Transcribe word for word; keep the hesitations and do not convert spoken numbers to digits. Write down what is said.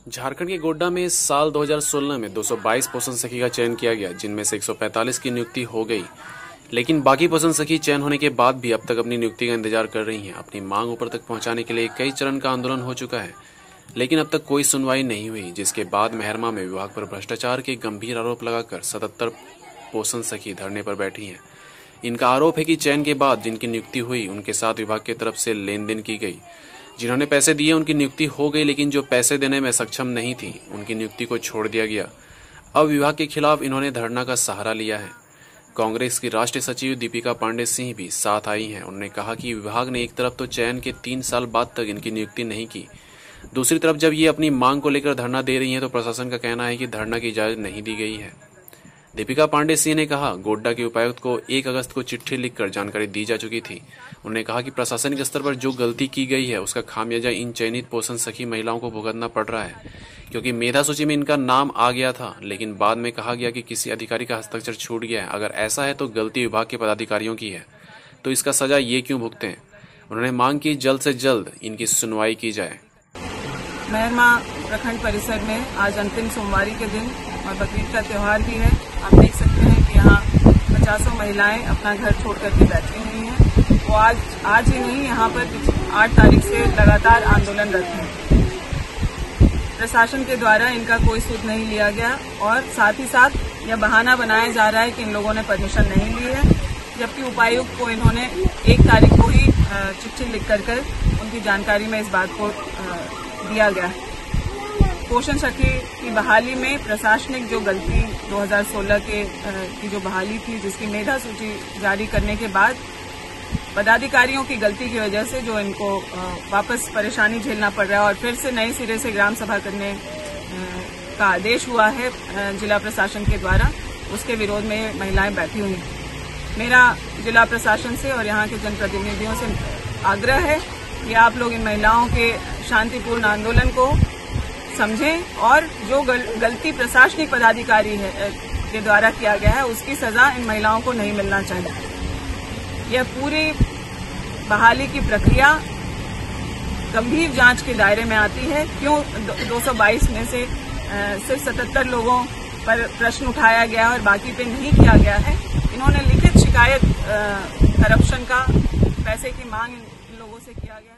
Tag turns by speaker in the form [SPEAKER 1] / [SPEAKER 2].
[SPEAKER 1] झारखंड के गोड्डा में साल दो हज़ार सोलह में दो सौ बाईस पोषण सखी का चयन किया गया, जिनमें से एक सौ पैंतालीस की नियुक्ति हो गई। लेकिन बाकी पोषण सखी चयन होने के बाद भी अब तक अपनी नियुक्ति का इंतजार कर रही हैं। अपनी मांग ऊपर तक पहुंचाने के लिए कई चरण का आंदोलन हो चुका है, लेकिन अब तक कोई सुनवाई नहीं हुई, जिसके बाद मेहरमा में विभाग पर भ्रष्टाचार के गंभीर आरोप लगाकर सतहत्तर पोषण सखी धरने पर बैठी हैं। इनका आरोप है कि चयन के बाद जिनकी नियुक्ति हुई उनके साथ विभाग की तरफ से लेन देन की गई। जिन्होंने पैसे दिए उनकी नियुक्ति हो गई, लेकिन जो पैसे देने में सक्षम नहीं थी उनकी नियुक्ति को छोड़ दिया गया। अब विभाग के खिलाफ इन्होंने धरना का सहारा लिया है। कांग्रेस की राष्ट्रीय सचिव दीपिका पांडे सिंह भी साथ आई हैं। उन्होंने कहा कि विभाग ने एक तरफ तो चयन के तीन साल बाद तक इनकी नियुक्ति नहीं की, दूसरी तरफ जब ये अपनी मांग को लेकर धरना दे रही हैं तो प्रशासन का कहना है कि धरना की इजाजत नहीं दी गई है। दीपिका पांडे सिंह ने कहा, गोड्डा के उपायुक्त को एक अगस्त को चिट्ठी लिखकर जानकारी दी जा चुकी थी। उन्होंने कहा कि प्रशासनिक स्तर पर जो गलती की गई है उसका खामियाजा इन चयनित पोषण सखी महिलाओं को भुगतना पड़ रहा है, क्योंकि मेधा सूची में इनका नाम आ गया था, लेकिन बाद में कहा गया कि किसी अधिकारी का हस्ताक्षर छूट गया है। अगर ऐसा है तो गलती विभाग के पदाधिकारियों की है, तो इसका सजा ये क्यों भुगतें। उन्होंने मांग की जल्द से जल्द इनकी सुनवाई की जाए।
[SPEAKER 2] मेहरमा प्रखंड परिसर में आज अंतिम सोमवारी के दिन और बकरीद का त्योहार भी है। आप देख सकते हैं कि यहाँ पचासों महिलाएं अपना घर छोड़ करके बैठी हुई हैं। वो आज आज ही नहीं, यहाँ पर आठ तारीख से लगातार आंदोलनरत हैं। प्रशासन के द्वारा इनका कोई सुध नहीं लिया गया और साथ ही साथ यह बहाना बनाया जा रहा है कि इन लोगों ने परमिशन नहीं ली है, जबकि उपायुक्त को इन्होंने एक तारीख को ही चिट्ठी लिख कर कर उनकी जानकारी में इस बात को दिया गया है। पोषण सखी की बहाली में प्रशासनिक जो गलती दो हज़ार सोलह के की जो बहाली थी, जिसकी मेधा सूची जारी करने के बाद पदाधिकारियों की गलती की वजह से जो इनको वापस परेशानी झेलना पड़ रहा है और फिर से नए सिरे से ग्राम सभा करने का आदेश हुआ है जिला प्रशासन के द्वारा, उसके विरोध में महिलाएं बैठी हुई हैं। मेरा जिला प्रशासन से और यहाँ के जनप्रतिनिधियों से आग्रह है कि आप लोग इन महिलाओं के शांतिपूर्ण आंदोलन को समझें और जो गल, गलती प्रशासनिक पदाधिकारी है के द्वारा किया गया है उसकी सजा इन महिलाओं को नहीं मिलना चाहिए। यह पूरी बहाली की प्रक्रिया गंभीर जांच के दायरे में आती है। क्यों दो सौ बाईस में से सिर्फ सतहत्तर लोगों पर प्रश्न उठाया गया और बाकी पे नहीं किया गया है। इन्होंने लिखित शिकायत करप्शन का, पैसे की मांग इन लोगों से किया गया।